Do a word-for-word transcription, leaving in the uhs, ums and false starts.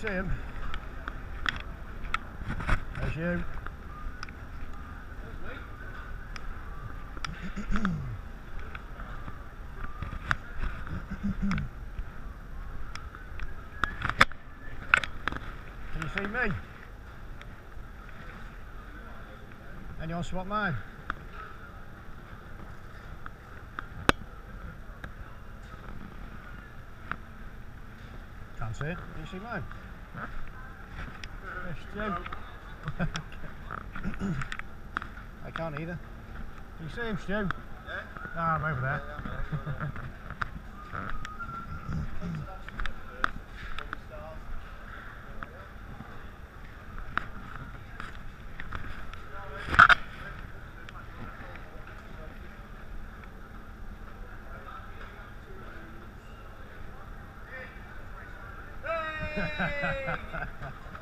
see him? There's you. Can you see me? Anyone swap mine? Can't see it. Can you see mine? Yes, Stu. I can't either. Can you see him, Stu? Yeah. No, I'm over there. Ha ha ha ha.